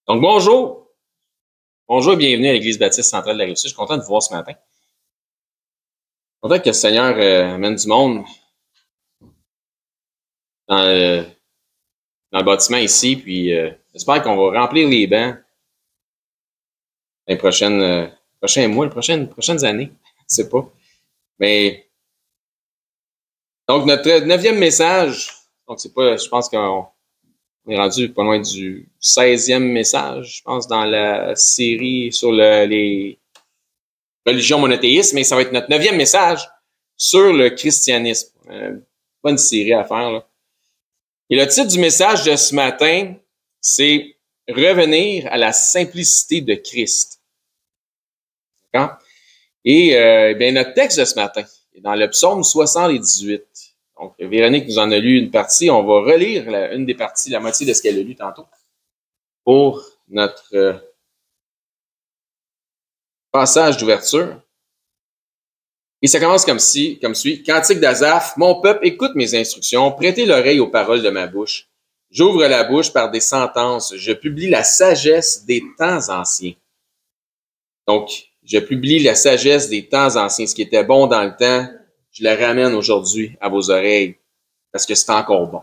Donc, bonjour. Bonjour et bienvenue à l'Église baptiste centrale de la Rive-Sud. Je suis content de vous voir ce matin. Content que le Seigneur amène du monde dans le bâtiment ici. Puis, j'espère qu'on va remplir les bancs les prochains mois, les prochaines années. Je sais pas. Mais, donc, notre 9e message. Donc, c'est pas, je pense qu'on est rendu pas loin du 16e message, je pense, dans la série sur les religions monothéistes, mais ça va être notre 9e message sur le christianisme. Bonne série à faire, là. Et le titre du message de ce matin, c'est « Revenir à la simplicité de Christ ». D'accord? Et bien, notre texte de ce matin est dans le psaume 78. Donc, Véronique nous en a lu une partie. On va relire une des parties, la moitié de ce qu'elle a lu tantôt, pour notre passage d'ouverture. Et ça commence comme suit. Cantique d'Asaph, mon peuple, écoute mes instructions, prêtez l'oreille aux paroles de ma bouche. J'ouvre la bouche par des sentences, je publie la sagesse des temps anciens. Donc, je publie la sagesse des temps anciens. Ce qui était bon dans le temps, je le ramène aujourd'hui à vos oreilles, parce que c'est encore bon.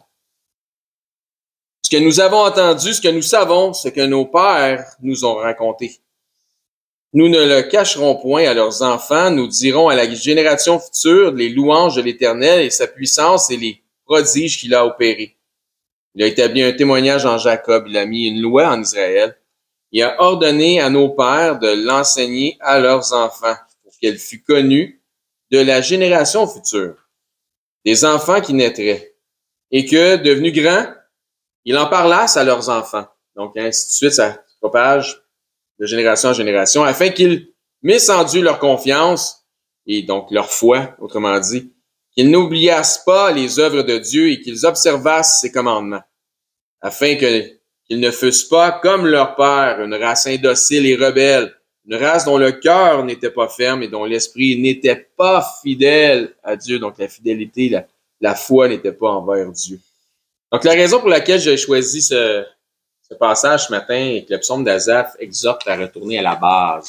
Ce que nous avons entendu, ce que nous savons, ce que nos pères nous ont raconté. Nous ne le cacherons point à leurs enfants, nous dirons à la génération future les louanges de l'Éternel et sa puissance et les prodiges qu'il a opérés. Il a établi un témoignage en Jacob, il a mis une loi en Israël. Il a ordonné à nos pères de l'enseigner à leurs enfants pour qu'elle fût connue de la génération future, des enfants qui naîtraient, et que, devenus grands, ils en parlassent à leurs enfants. Donc, ainsi de suite, ça se propage de génération en génération, afin qu'ils missent en Dieu leur confiance, et donc leur foi, autrement dit, qu'ils n'oubliassent pas les œuvres de Dieu et qu'ils observassent ses commandements, afin qu'ils ne fussent pas comme leur père, une race indocile et rebelle, une race dont le cœur n'était pas ferme et dont l'esprit n'était pas fidèle à Dieu. Donc la fidélité, la foi n'était pas envers Dieu. Donc la raison pour laquelle j'ai choisi ce passage ce matin et que le psaume d'Asaph exhorte à retourner à la base.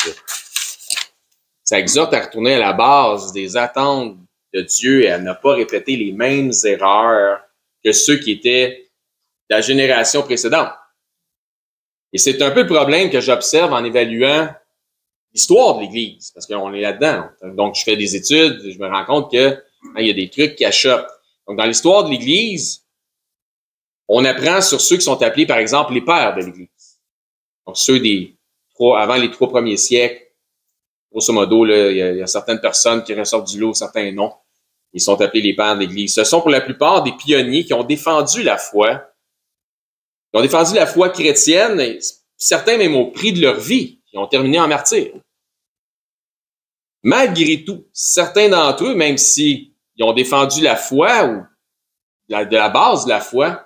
Ça exhorte à retourner à la base des attentes de Dieu et à ne pas répéter les mêmes erreurs que ceux qui étaient de la génération précédente. Et c'est un peu le problème que j'observe en évaluant l'histoire de l'Église, parce qu'on est là-dedans. Donc, je fais des études, je me rends compte que il y a des trucs qui achoppent. Donc, dans l'histoire de l'Église, on apprend sur ceux qui sont appelés, par exemple, les pères de l'Église. Donc, ceux avant les 3 premiers siècles, grosso modo, là, il y a certaines personnes qui ressortent du lot, certains noms. Ils sont appelés les pères de l'Église. Ce sont pour la plupart des pionniers qui ont défendu la foi. Ils ont défendu la foi chrétienne, et certains même au prix de leur vie, qui ont terminé en martyrs. Malgré tout, certains d'entre eux, même s'ils ont défendu la foi ou de la base de la foi,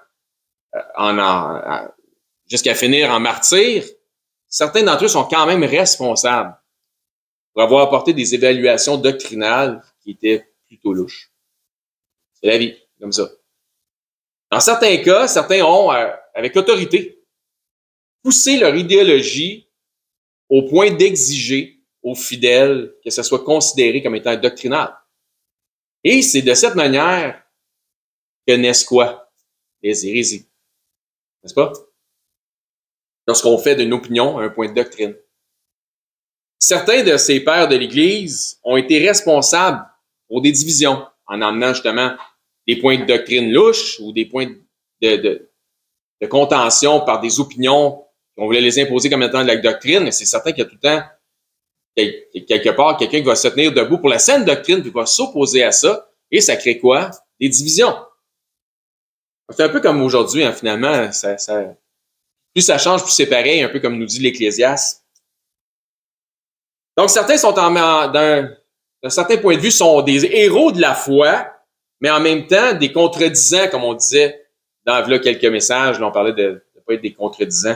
jusqu'à finir en martyr, certains d'entre eux sont quand même responsables pour avoir apporté des évaluations doctrinales qui étaient plutôt louches. C'est la vie, comme ça. Dans certains cas, certains ont, avec autorité, poussé leur idéologie au point d'exiger aux fidèles que ce soit considéré comme étant doctrinal. Et c'est de cette manière que naissent quoi? Les hérésies. N'est-ce pas? Lorsqu'on fait d'une opinion un point de doctrine. Certains de ces pères de l'Église ont été responsables pour des divisions, en emmenant justement des points de doctrine louches ou des points de contention par des opinions qu'on voulait les imposer comme étant de la doctrine. Mais c'est certain qu'il y a tout le temps, quelque part, quelqu'un qui va se tenir debout pour la saine doctrine puis va s'opposer à ça. Et ça crée quoi? Des divisions. C'est un peu comme aujourd'hui, hein, finalement, plus ça change, plus c'est pareil, un peu comme nous dit l'Ecclésiaste. Donc, certains sont d'un certain point de vue, sont des héros de la foi, mais en même temps, des contredisants, comme on disait dans quelques messages, là, on parlait de ne pas être des contredisants.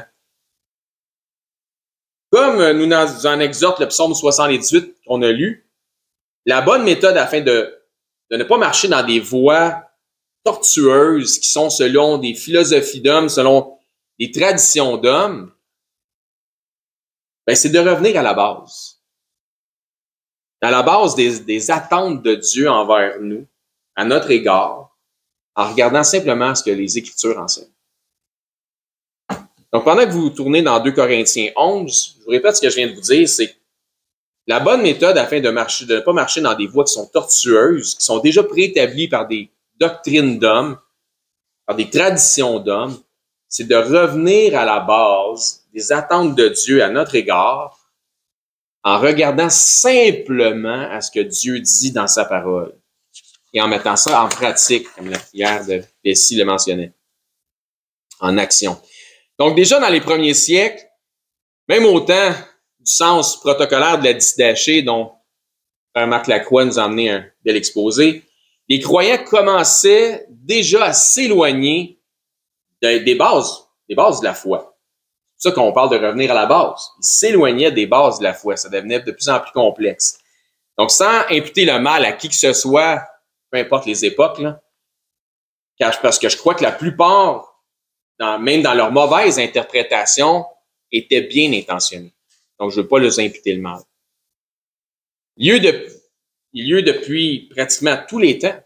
Comme nous en exhorte le psaume 78 qu'on a lu, la bonne méthode afin de ne pas marcher dans des voies tortueuses qui sont selon des philosophies d'hommes, selon des traditions d'hommes, Ben, c'est de revenir à la base. À la base des attentes de Dieu envers nous, à notre égard, en regardant simplement ce que les Écritures enseignent. Donc, pendant que vous tournez dans 2 Corinthiens 11, je vous répète ce que je viens de vous dire, c'est que la bonne méthode afin de ne pas marcher dans des voies qui sont tortueuses, qui sont déjà préétablies par des doctrines d'hommes, par des traditions d'hommes, c'est de revenir à la base des attentes de Dieu à notre égard en regardant simplement à ce que Dieu dit dans sa parole et en mettant ça en pratique, comme la prière de Bessie le mentionnait, en action. Donc déjà dans les premiers siècles, même au temps du sens protocolaire de la Didaché, dont Frère Marc Lacroix nous a amené un bel exposé, les croyants commençaient déjà à s'éloigner des bases de la foi. C'est pour ça qu'on parle de revenir à la base. Ils s'éloignaient des bases de la foi. Ça devenait de plus en plus complexe. Donc, sans imputer le mal à qui que ce soit, peu importe les époques, là, parce que je crois que la plupart, même dans leur mauvaise interprétation, étaient bien intentionnés. Donc, je ne veux pas leur imputer le mal. Il y a eu depuis pratiquement tous les temps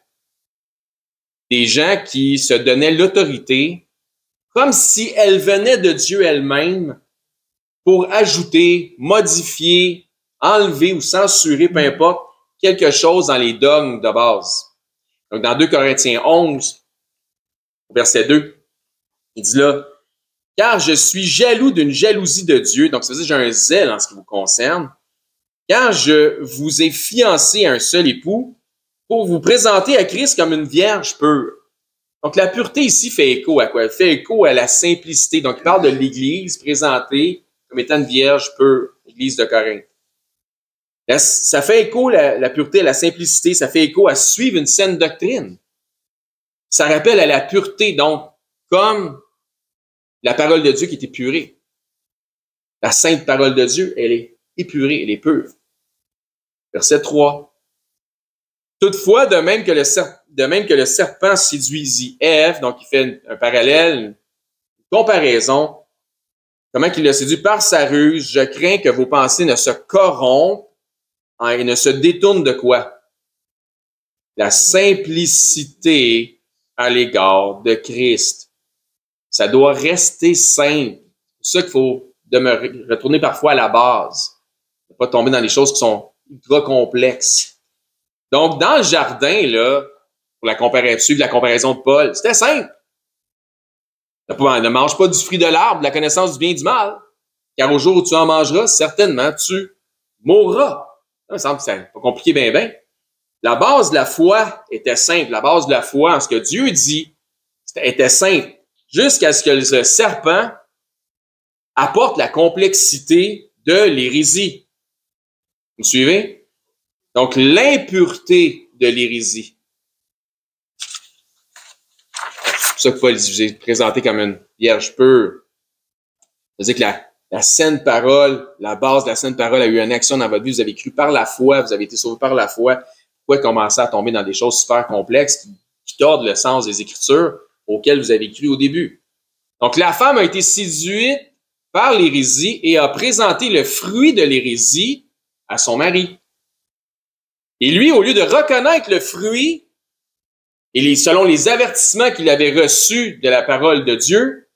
des gens qui se donnaient l'autorité comme si elle venait de Dieu elle-même pour ajouter, modifier, enlever ou censurer, peu importe, quelque chose dans les dogmes de base. Donc, dans 2 Corinthiens 11, verset 2, il dit là, « Car je suis jaloux d'une jalousie de Dieu. » Donc, ça veut dire que j'ai un zèle en ce qui vous concerne. « Car je vous ai fiancé à un seul époux pour vous présenter à Christ comme une vierge pure. » Donc, la pureté ici fait écho à quoi? Elle fait écho à la simplicité. Donc, il parle de l'Église présentée comme étant une vierge pure, l'Église de Corinthe. Ça fait écho, la pureté, à la simplicité. Ça fait écho à suivre une saine doctrine. Ça rappelle à la pureté, donc, comme la parole de Dieu qui est épurée. La sainte parole de Dieu, elle est épurée, elle est pure. Verset 3. Toutefois, de même que le serpent séduisit Ève, donc il fait un parallèle, une comparaison, comment il l'a séduit par sa ruse, je crains que vos pensées ne se corrompent et ne se détournent de quoi? La simplicité à l'égard de Christ. Ça doit rester simple. C'est pour ça qu'il faut retourner parfois à la base. Ne pas tomber dans des choses qui sont ultra complexes. Donc, dans le jardin, là, pour suivre la comparaison de Paul, c'était simple. Ne mange pas du fruit de l'arbre, de la connaissance du bien et du mal, car au jour où tu en mangeras, certainement, tu mourras. Ça me semble que c'est pas compliqué ben. La base de la foi était simple. La base de la foi, en ce que Dieu dit, était simple. Jusqu'à ce que le serpent apporte la complexité de l'hérésie. Vous me suivez? Donc, l'impureté de l'hérésie. C'est pour ça que Paul vous est présenté comme une vierge pure. C'est-à-dire que la saine parole, la base de la saine parole a eu une action dans votre vie. Vous avez cru par la foi, vous avez été sauvé par la foi. Pourquoi commencer à tomber dans des choses super complexes qui tordent le sens des Écritures auxquelles vous avez cru au début? Donc, la femme a été séduite par l'hérésie et a présenté le fruit de l'hérésie à son mari. Et lui, au lieu de reconnaître le fruit, et selon les avertissements qu'il avait reçus de la parole de Dieu,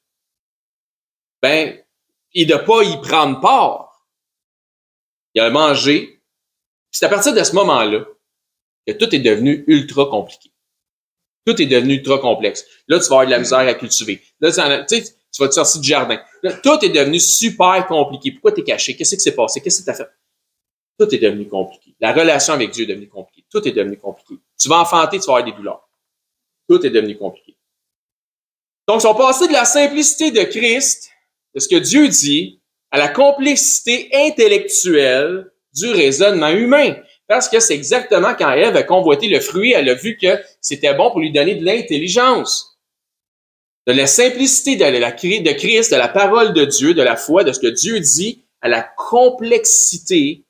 et de ne pas y prendre part, il a mangé. C'est à partir de ce moment-là que tout est devenu ultra compliqué. Tout est devenu ultra complexe. Là, tu vas avoir de la misère à cultiver. Là, tu vas te sortir du jardin. Là, tout est devenu super compliqué. Pourquoi tu es caché? Qu'est-ce qui s'est passé? Qu'est-ce que tu as fait? Tout est devenu compliqué. La relation avec Dieu est devenue compliquée. Tout est devenu compliqué. Tu vas enfanter, tu vas avoir des douleurs. Tout est devenu compliqué. Donc, ils sont passés de la simplicité de Christ, de ce que Dieu dit, à la complexité intellectuelle du raisonnement humain. Parce que c'est exactement quand Ève a convoité le fruit, elle a vu que c'était bon pour lui donner de l'intelligence. De la simplicité de Christ, de la parole de Dieu, de la foi, de ce que Dieu dit, à la complexité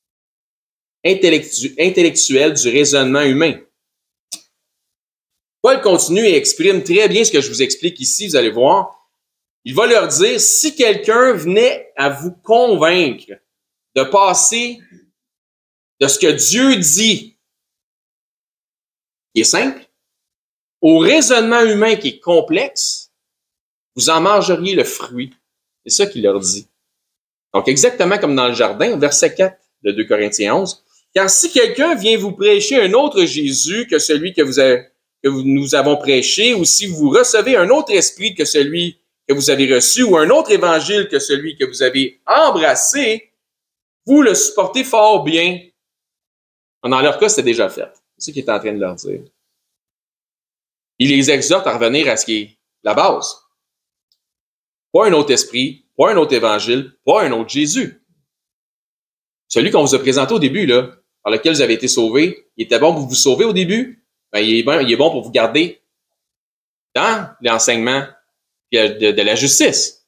intellectuelle du raisonnement humain. Paul continue et exprime très bien ce que je vous explique ici, vous allez voir. Il va leur dire, si quelqu'un venait à vous convaincre de passer de ce que Dieu dit, qui est simple, au raisonnement humain qui est complexe, vous en mangeriez le fruit. C'est ça qu'il leur dit. Donc, exactement comme dans le jardin, verset 4 de 2 Corinthiens 11. Car si quelqu'un vient vous prêcher un autre Jésus que celui que nous avons prêché, ou si vous recevez un autre esprit que celui que vous avez reçu, ou un autre évangile que celui que vous avez embrassé, vous le supportez fort bien. Dans leur cas, c'était déjà fait. C'est ce qu'il est en train de leur dire. Il les exhorte à revenir à ce qui est la base. Pas un autre esprit, pas un autre évangile, pas un autre Jésus. Celui qu'on vous a présenté au début, là, par lequel vous avez été sauvés, il était bon pour vous sauver au début, ben, il est bon pour vous garder dans l'enseignement de la justice.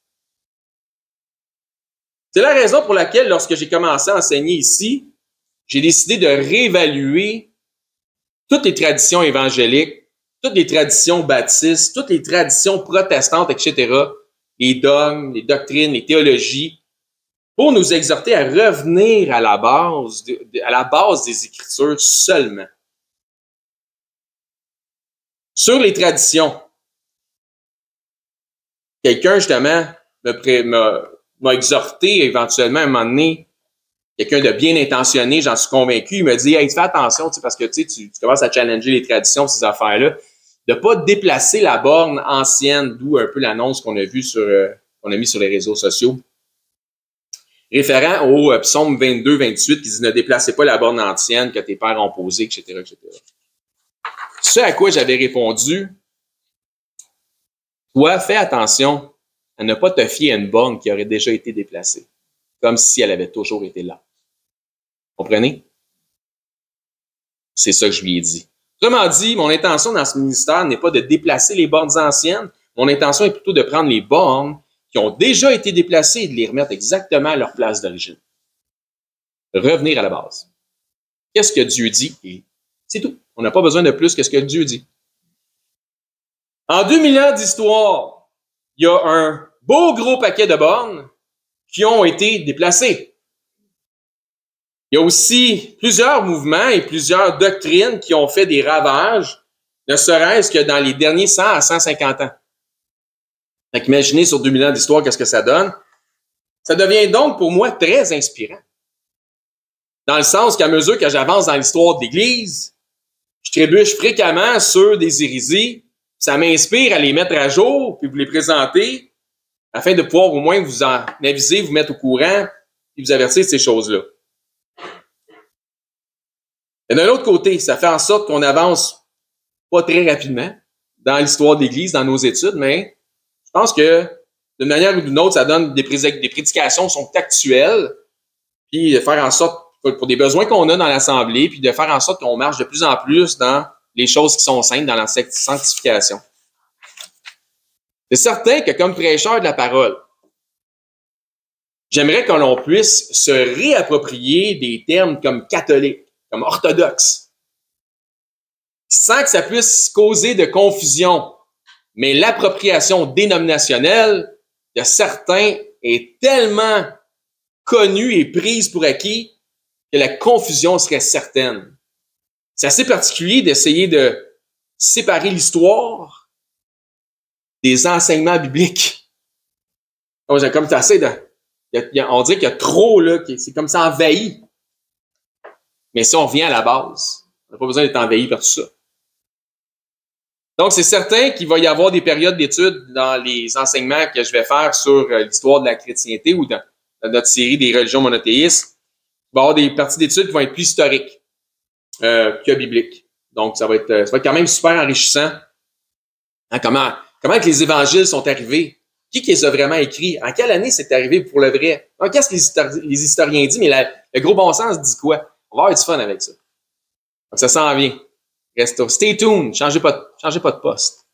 C'est la raison pour laquelle, lorsque j'ai commencé à enseigner ici, j'ai décidé de réévaluer toutes les traditions évangéliques, toutes les traditions baptistes, toutes les traditions protestantes, etc., les dogmes, les doctrines, les théologies, pour nous exhorter à revenir à la base des Écritures seulement. Sur les traditions, quelqu'un, justement, m'a exhorté éventuellement à un moment donné, quelqu'un de bien intentionné, j'en suis convaincu, il me dit « Hey, fais attention, parce que tu commences à challenger les traditions, ces affaires-là, de pas déplacer la borne ancienne, d'où un peu l'annonce qu'on a vue qu'on a mis sur les réseaux sociaux. Référent au psaume 22-28 qui dit « Ne déplacez pas la borne ancienne que tes pères ont posée, etc. etc. » Ce à quoi j'avais répondu, toi, fais attention à ne pas te fier à une borne qui aurait déjà été déplacée, comme si elle avait toujours été là. Comprenez? C'est ça que je lui ai dit. Autrement dit, mon intention dans ce ministère n'est pas de déplacer les bornes anciennes. Mon intention est plutôt de prendre les bornes qui ont déjà été déplacées et de les remettre exactement à leur place d'origine. Revenir à la base. Qu'est-ce que Dieu dit? Et c'est tout. On n'a pas besoin de plus que ce que Dieu dit. En 2000 ans d'histoire, il y a un beau gros paquet de bornes qui ont été déplacées. Il y a aussi plusieurs mouvements et plusieurs doctrines qui ont fait des ravages, ne serait-ce que dans les derniers 100 à 150 ans. Fait qu'imaginez sur 2000 ans d'histoire qu'est-ce que ça donne. Ça devient donc pour moi très inspirant. Dans le sens qu'à mesure que j'avance dans l'histoire de l'Église, je trébuche fréquemment sur des hérésies. Ça m'inspire à les mettre à jour puis vous les présenter afin de pouvoir au moins vous en aviser, vous mettre au courant et vous avertir de ces choses-là. Et d'un autre côté, ça fait en sorte qu'on avance pas très rapidement dans l'histoire de l'Église, dans nos études, mais je pense que d'une manière ou d'une autre, ça donne des prédications qui sont actuelles, puis de faire en sorte, pour des besoins qu'on a dans l'Assemblée, puis de faire en sorte qu'on marche de plus en plus dans les choses qui sont saintes, dans la sanctification. C'est certain que comme prêcheur de la parole, j'aimerais que l'on puisse se réapproprier des termes comme catholique, comme orthodoxe, sans que ça puisse causer de confusion. Mais l'appropriation dénominationnelle de certains est tellement connue et prise pour acquis que la confusion serait certaine. C'est assez particulier d'essayer de séparer l'histoire des enseignements bibliques. Comme tu essaies on dirait qu'il y a trop, là, c'est comme ça envahi. Mais si on revient à la base, on n'a pas besoin d'être envahi par tout ça. Donc, c'est certain qu'il va y avoir des périodes d'études dans les enseignements que je vais faire sur l'histoire de la chrétienté ou dans notre série des religions monothéistes. Il va y avoir des parties d'études qui vont être plus historiques que bibliques. Donc, ça va être quand même super enrichissant. Hein, comment que les évangiles sont arrivés? Qui les a vraiment écrits? En quelle année c'est arrivé pour le vrai? Qu'est-ce que les historiens disent? Mais le gros bon sens dit quoi? On va avoir du fun avec ça. Donc, ça s'en vient. Stay tuned. Changez pas de poste.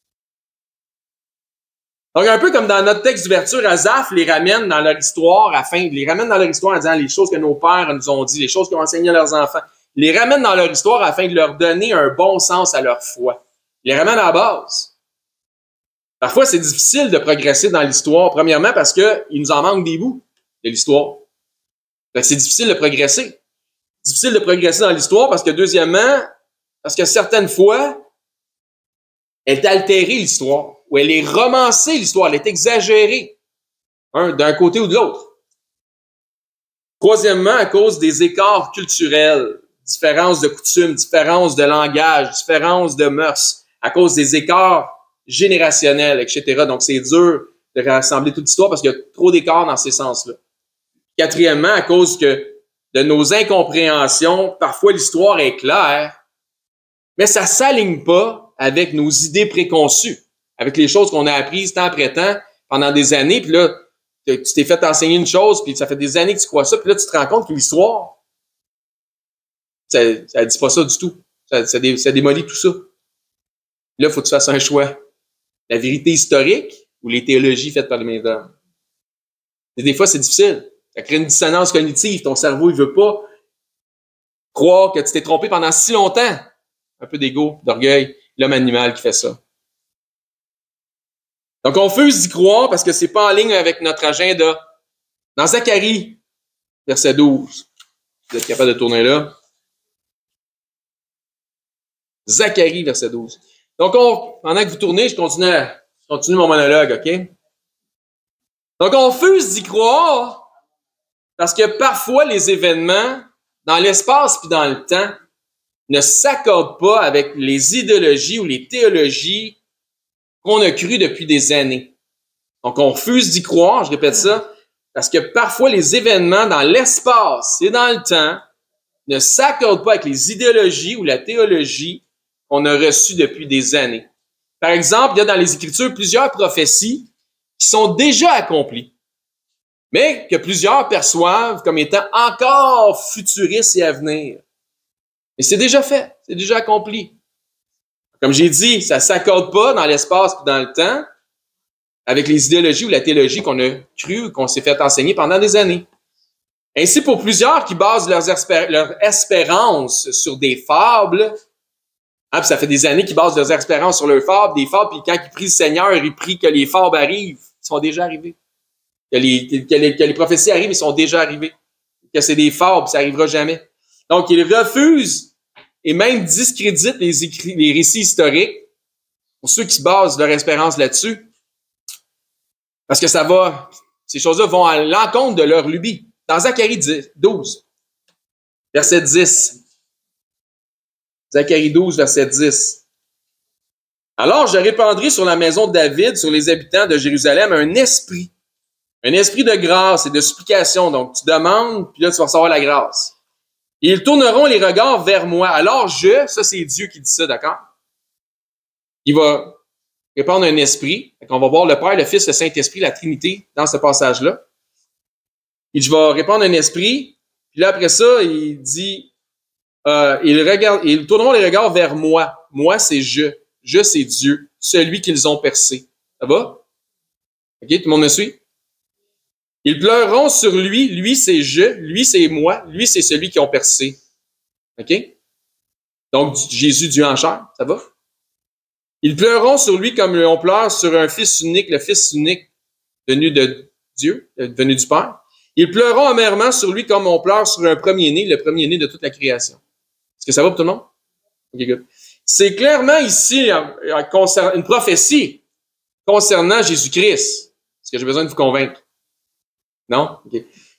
Donc, un peu comme dans notre texte d'ouverture, Asaph les ramène dans leur histoire en disant les choses que nos pères nous ont dit, les choses qu'ils ont enseignées à leurs enfants. Il les ramène dans leur histoire afin de leur donner un bon sens à leur foi. Il les ramène à la base. Parfois, c'est difficile de progresser dans l'histoire. Premièrement, parce qu'il nous en manque des bouts de l'histoire. C'est difficile de progresser. Difficile de progresser dans l'histoire parce que, deuxièmement, parce que certaines fois, elle est altérée, l'histoire, ou elle est romancée, l'histoire, elle est exagérée, d'un côté ou de l'autre. Troisièmement, à cause des écarts culturels, différences de coutumes, différences de langage, différences de mœurs, à cause des écarts générationnels, etc. Donc, c'est dur de rassembler toute l'histoire parce qu'il y a trop d'écarts dans ces sens-là. Quatrièmement, à cause de nos incompréhensions, parfois l'histoire est claire, mais ça s'aligne pas avec nos idées préconçues, avec les choses qu'on a apprises temps après temps pendant des années, puis là, tu t'es fait enseigner une chose, puis ça fait des années que tu crois ça, puis là, tu te rends compte que l'histoire, ça dit pas ça du tout. Ça démolit tout ça. Là, il faut que tu fasses un choix. La vérité historique ou les théologies faites par les mains d'hommes. Et des fois, c'est difficile. Ça crée une dissonance cognitive. Ton cerveau, il veut pas croire que tu t'es trompé pendant si longtemps. Un peu d'ego, d'orgueil. L'homme animal qui fait ça. Donc, on refuse d'y croire parce que c'est pas en ligne avec notre agenda. Dans Zacharie, verset 12. Vous êtes capable de tourner là. Zacharie, verset 12. Donc, pendant que vous tournez, je continue mon monologue, OK? Donc, on refuse d'y croire parce que parfois, les événements, dans l'espace puis dans le temps, ne s'accordent pas avec les idéologies ou les théologies qu'on a crues depuis des années. Donc, on refuse d'y croire, je répète ça, parce que parfois, les événements dans l'espace et dans le temps ne s'accordent pas avec les idéologies ou la théologie qu'on a reçues depuis des années. Par exemple, il y a dans les Écritures plusieurs prophéties qui sont déjà accomplies, mais que plusieurs perçoivent comme étant encore futuristes et à venir. Et c'est déjà fait, c'est déjà accompli. Comme j'ai dit, ça ne s'accorde pas dans l'espace et dans le temps avec les idéologies ou la théologie qu'on a cru, qu'on s'est fait enseigner pendant des années. Ainsi, pour plusieurs qui basent leur espérance sur des fables, puis ça fait des années qu'ils basent leurs espérances sur leurs fables, des fables, puis quand ils prient le Seigneur, ils prient que les fables arrivent, ils sont déjà arrivés. Que les prophéties arrivent, ils sont déjà arrivés. Que c'est des fables, ça n'arrivera jamais. Donc, ils refusent et même discréditent les récits historiques pour ceux qui se basent leur espérance là-dessus. Parce que ces choses-là vont à l'encontre de leur lubie. Dans Zacharie 12, verset 10. Zacharie 12, verset 10. Alors, je répandrai sur la maison de David, sur les habitants de Jérusalem, un esprit de grâce et de supplication. Donc, tu demandes, puis là, tu vas recevoir la grâce. Et ils tourneront les regards vers moi. Alors, ça, c'est Dieu qui dit ça, d'accord? Il va répandre un esprit. On va voir le Père, le Fils, le Saint-Esprit, la Trinité dans ce passage-là. Il va répandre un esprit. Puis là, après ça, il dit, ils tourneront les regards vers moi. Moi, c'est je. Je, c'est Dieu. Celui qu'ils ont percé. Ça va? OK, tout le monde me suit? Ils pleureront sur lui. Lui, c'est je. Lui, c'est moi. Lui, c'est celui qui ont percé. OK? Donc, Jésus, Dieu en chair. Ça va? Ils pleureront sur lui comme on pleure sur un fils unique, le fils unique venu de Dieu, venu du Père. Ils pleureront amèrement sur lui comme on pleure sur un premier-né, le premier-né de toute la création. Est-ce que ça va pour tout le monde? OK, good. C'est clairement ici une prophétie concernant Jésus-Christ. Est-ce que j'ai besoin de vous convaincre? Non? OK.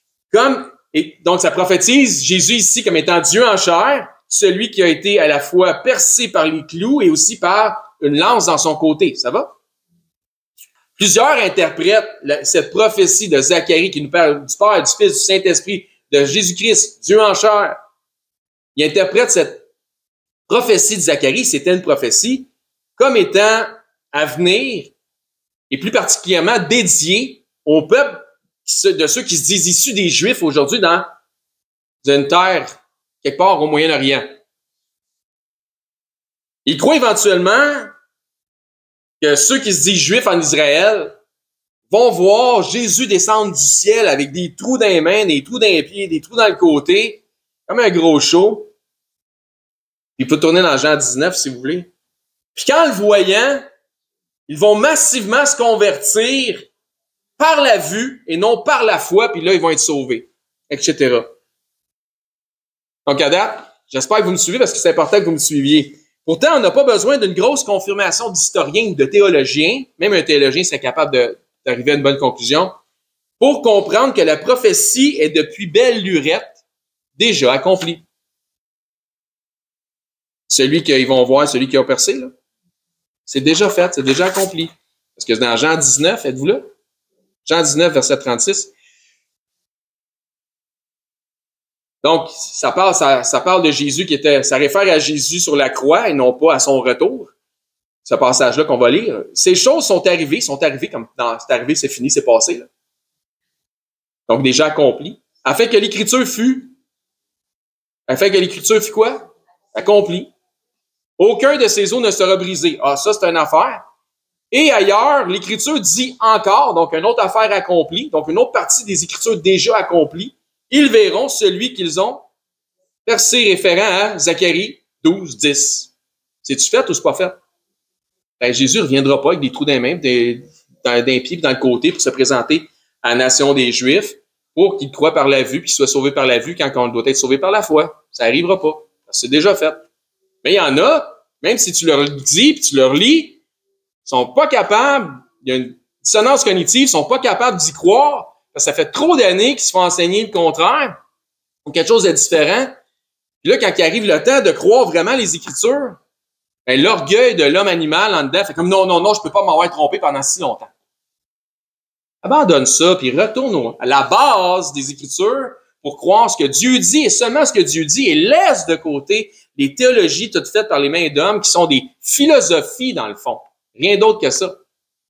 Donc, ça prophétise Jésus ici comme étant Dieu en chair, celui qui a été à la fois percé par les clous et aussi par une lance dans son côté. Ça va? Plusieurs interprètent cette prophétie de Zacharie qui nous parle du Père, du Fils, du Saint-Esprit, de Jésus-Christ, Dieu en chair. Ils interprètent cette prophétie de Zacharie, c'était une prophétie, comme étant à venir et plus particulièrement dédiée au peuple de ceux qui se disent issus des Juifs aujourd'hui dans une terre quelque part au Moyen-Orient. Ils croient éventuellement que ceux qui se disent Juifs en Israël vont voir Jésus descendre du ciel avec des trous dans les mains, des trous dans les pieds, des trous dans le côté, comme un gros show. Il peut tourner dans Jean 19 si vous voulez. Puis qu'en le voyant, Ils vont massivement se convertir par la vue et non par la foi, puis là, ils vont être sauvés, etc. Donc, à date, j'espère que vous me suivez parce que c'est important que vous me suiviez. Pourtant, on n'a pas besoin d'une grosse confirmation d'historiens ou de théologiens, même un théologien serait capable d'arriver à une bonne conclusion, pour comprendre que la prophétie est depuis belle lurette déjà accomplie. Celui qu'ils vont voir, celui qui a percé, là, c'est déjà fait, c'est déjà accompli. Parce que dans Jean 19, êtes-vous là? Jean 19, verset 36. Donc, ça parle de Jésus ça réfère à Jésus sur la croix et non pas à son retour. Ce passage-là qu'on va lire. Ces choses sont arrivées comme c'est arrivé, c'est fini, c'est passé, là. Donc, déjà accompli. Afin que l'écriture fût quoi? Accomplie. Aucun de ces os ne sera brisé. Ah, ça, c'est une affaire. Et ailleurs, l'Écriture dit encore, donc une autre affaire accomplie, donc une autre partie des Écritures déjà accomplies. Ils verront celui qu'ils ont percé, référent à Zacharie 12, 10. C'est-tu fait ou c'est pas fait? Ben, Jésus ne reviendra pas avec des trous dans les mains, d'un pied et dans le côté pour se présenter à la nation des Juifs pour qu'ils croient par la vue, qu'ils soient sauvés par la vue quand on doit être sauvé par la foi. Ça n'arrivera pas. C'est déjà fait. Mais il y en a, même si tu leur dis et tu leur lis, ils sont pas capables, il y a une dissonance cognitive, ils sont pas capables d'y croire, parce que ça fait trop d'années qu'ils se font enseigner le contraire, ou quelque chose de différent. Puis là, quand il arrive le temps de croire vraiment les Écritures, ben, l'orgueil de l'homme animal en dedans fait comme non, je peux pas m'avoir trompé pendant si longtemps. Abandonne ça, puis retourne à la base des Écritures pour croire ce que Dieu dit et seulement ce que Dieu dit et laisse de côté les théologies toutes faites par les mains d'hommes qui sont des philosophies dans le fond. Rien d'autre que ça.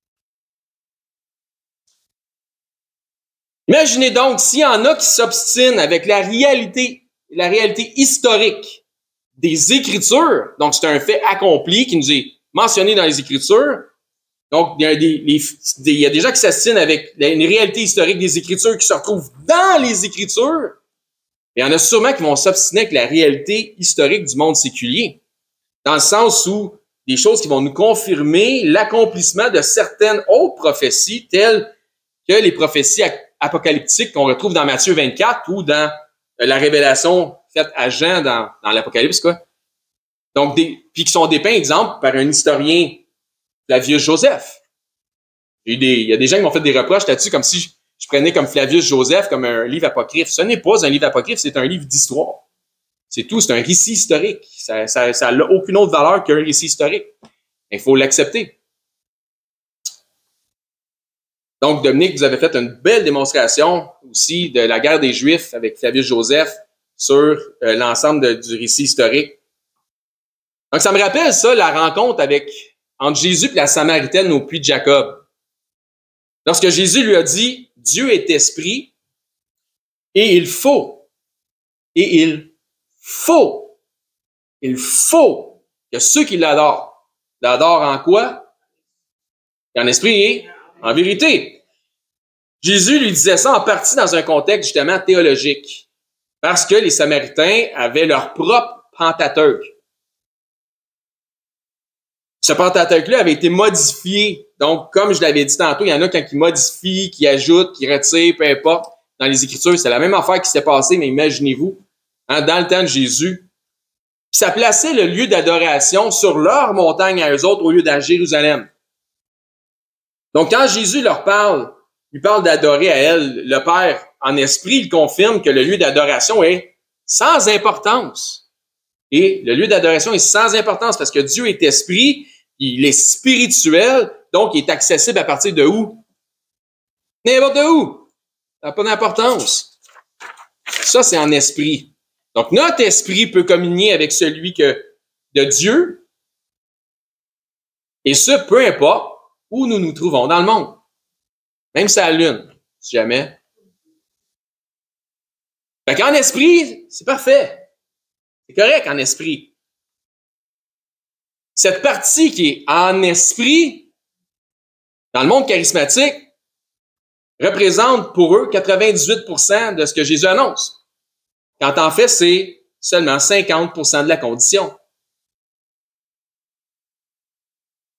Imaginez donc s'il y en a qui s'obstinent avec la réalité historique des Écritures, donc c'est un fait accompli qui nous est mentionné dans les Écritures. Donc, il y a des gens qui s'obstinent avec une réalité historique des Écritures qui se retrouvent dans les Écritures. Mais il y en a sûrement qui vont s'obstiner avec la réalité historique du monde séculier, dans le sens où des choses qui vont nous confirmer l'accomplissement de certaines autres prophéties, telles que les prophéties apocalyptiques qu'on retrouve dans Matthieu 24 ou dans la révélation faite à Jean dans l'Apocalypse, quoi. Donc, puis qui sont dépeints, exemple, par un historien, Flavius Joseph. Il y a des gens qui m'ont fait des reproches là-dessus, comme si je prenais comme Flavius Joseph comme un livre apocryphe. Ce n'est pas un livre apocryphe, c'est un livre d'histoire. C'est tout, c'est un récit historique. Ça n'a aucune autre valeur qu'un récit historique. Il faut l'accepter. Donc, Dominique, vous avez fait une belle démonstration aussi de la guerre des Juifs avec Flavius Joseph sur l'ensemble du récit historique. Donc, ça me rappelle ça, la rencontre entre Jésus et la Samaritaine au puits de Jacob. Lorsque Jésus lui a dit, Dieu est esprit et il faut que ceux qui l'adorent en quoi? En esprit et en vérité. Jésus lui disait ça en partie dans un contexte justement théologique, parce que les Samaritains avaient leur propre Pentateuque. Ce Pentateuque-là avait été modifié. Donc, comme je l'avais dit tantôt, il y en a qui modifient, qui ajoutent, qui retirent, peu importe. Dans les Écritures, c'est la même affaire qui s'est passée, mais imaginez-vous, dans le temps de Jésus, ça plaçait le lieu d'adoration sur leur montagne à eux autres au lieu d'à Jérusalem. Donc, quand Jésus lui parle d'adorer à elle, le Père, en esprit, il confirme que le lieu d'adoration est sans importance. Et le lieu d'adoration est sans importance parce que Dieu est esprit, il est spirituel, donc il est accessible à partir de où? N'importe où. Ça n'a pas d'importance. Ça, c'est en esprit. Donc, notre esprit peut communier avec celui de Dieu, et ce, peu importe où nous nous trouvons dans le monde. Même sur la Lune, si jamais. Fait qu'en esprit, c'est parfait. C'est correct en esprit. Cette partie qui est en esprit, dans le monde charismatique, représente pour eux 98% de ce que Jésus annonce. Quand en fait, c'est seulement 50% de la condition.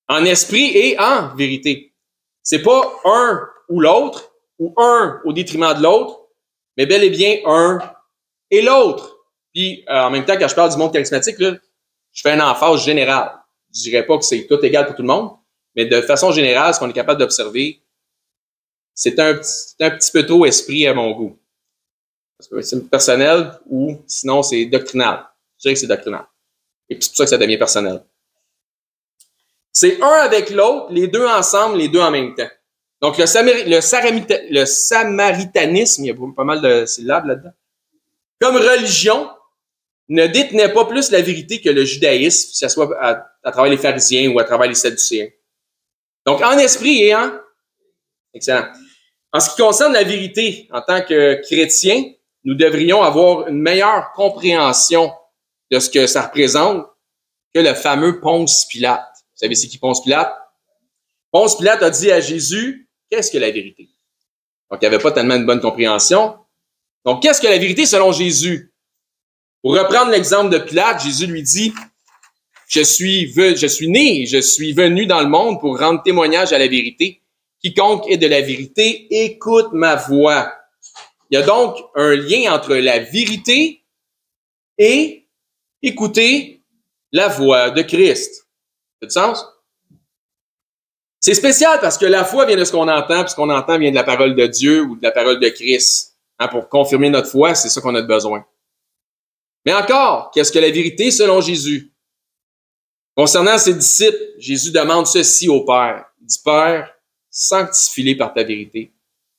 En esprit et en vérité. C'est pas un ou l'autre, ou un au détriment de l'autre, mais bel et bien un et l'autre. Puis, en même temps, quand je parle du monde charismatique, là, je fais une emphase générale. Je dirais pas que c'est tout égal pour tout le monde, mais de façon générale, ce qu'on est capable d'observer, c'est un petit peu trop esprit à mon goût. C'est personnel ou sinon c'est doctrinal. Je dirais que c'est doctrinal. Et puis c'est pour ça que ça devient personnel. C'est un avec l'autre, les deux ensemble, les deux en même temps. Donc le samaritanisme, il y a pas mal de syllabes là-dedans, comme religion, ne détenait pas plus la vérité que le judaïsme, que ce soit à travers les pharisiens ou à travers les sadducéens. Donc en esprit et en... Excellent. En ce qui concerne la vérité, en tant que chrétien, nous devrions avoir une meilleure compréhension de ce que ça représente que le fameux Ponce Pilate. Vous savez c'est qui Ponce Pilate? Ponce Pilate a dit à Jésus, qu'est-ce que la vérité? Donc, il n'y avait pas tellement une bonne compréhension. Donc, qu'est-ce que la vérité selon Jésus? Pour reprendre l'exemple de Pilate, Jésus lui dit, je suis venu dans le monde pour rendre témoignage à la vérité. Quiconque est de la vérité, écoute ma voix. Il y a donc un lien entre la vérité et écouter la voix de Christ. Ça fait du sens? C'est spécial parce que la foi vient de ce qu'on entend, puis ce qu'on entend vient de la parole de Dieu ou de la parole de Christ. Hein, pour confirmer notre foi, c'est ça qu'on a besoin. Mais encore, qu'est-ce que la vérité selon Jésus? Concernant ses disciples, Jésus demande ceci au Père. Il dit, Père, sanctifie-les par ta vérité.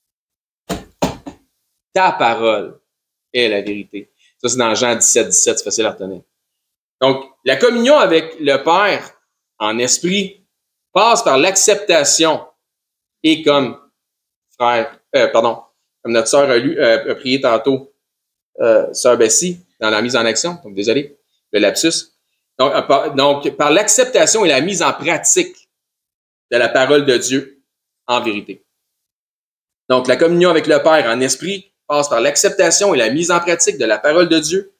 Ta parole est la vérité. Ça, c'est dans Jean 17, c'est facile à retenir. Donc, la communion avec le Père en esprit passe par l'acceptation et comme comme notre sœur a prié tantôt, sœur Bessie, dans la mise en action, donc désolé, le lapsus. Donc, par l'acceptation et la mise en pratique de la parole de Dieu en vérité. Donc, la communion avec le Père en esprit passe par l'acceptation et la mise en pratique de la parole de Dieu.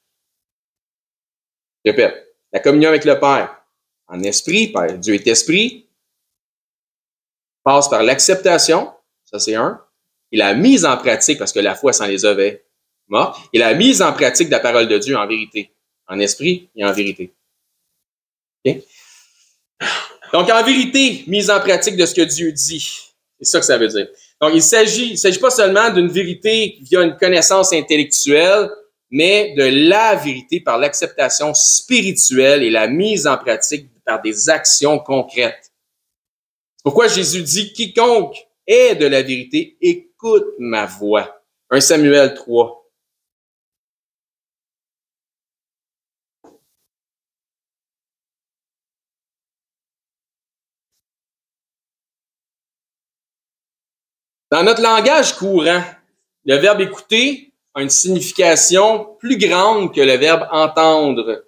Je répète, la communion avec le Père en esprit, Père, Dieu est esprit, passe par l'acceptation, ça c'est un, et la mise en pratique, parce que la foi sans les œuvres est morte, et la mise en pratique de la parole de Dieu en vérité, en esprit et en vérité. Okay? Donc, en vérité, mise en pratique de ce que Dieu dit. C'est ça que ça veut dire. Donc, il s'agit pas seulement d'une vérité via une connaissance intellectuelle, mais de la vérité par l'acceptation spirituelle et la mise en pratique par des actions concrètes. C'est pourquoi Jésus dit, quiconque est de la vérité, écoute ma voix. 1 Samuel 3. Dans notre langage courant, le verbe écouter a une signification plus grande que le verbe entendre.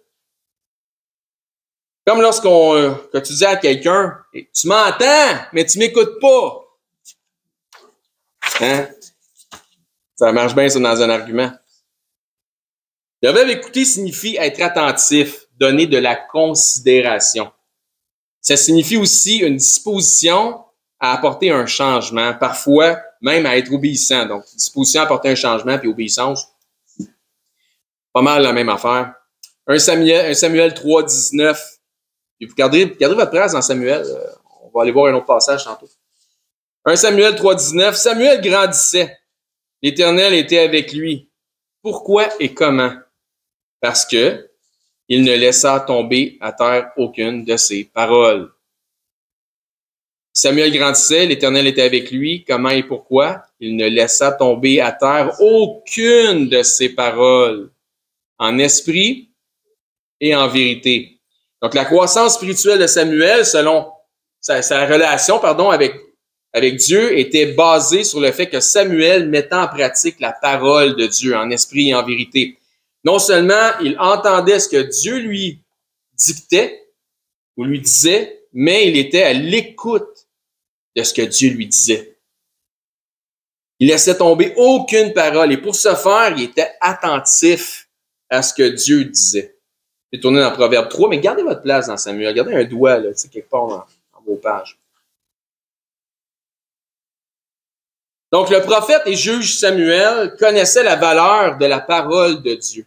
Comme quand tu dis à quelqu'un, tu m'entends, mais tu m'écoutes pas. Hein? Ça marche bien, ça, dans un argument. Le verbe écouter signifie être attentif, donner de la considération. Ça signifie aussi une disposition à apporter un changement, parfois même à être obéissant. Donc, disposition à apporter un changement puis obéissance, pas mal la même affaire. 1 Samuel 3, 19. Puis vous gardez votre place dans Samuel. On va aller voir un autre passage tantôt. 1 Samuel 3, 19. Samuel grandissait. L'Éternel était avec lui. Pourquoi et comment? Parce que il ne laissa tomber à terre aucune de ses paroles. Samuel grandissait, l'Éternel était avec lui. Comment et pourquoi? Il ne laissa tomber à terre aucune de ses paroles, en esprit et en vérité. Donc, la croissance spirituelle de Samuel, selon sa relation, avec Dieu, était basée sur le fait que Samuel mettait en pratique la parole de Dieu, en esprit et en vérité. Non seulement il entendait ce que Dieu lui dictait ou lui disait, mais il était à l'écoute de ce que Dieu lui disait. Il laissait tomber aucune parole et pour ce faire, il était attentif à ce que Dieu disait. Je vais tourner dans Proverbe 3, mais gardez votre place dans Samuel. Gardez un doigt là, quelque part en vos pages. Donc, le prophète et juge Samuel connaissait la valeur de la parole de Dieu.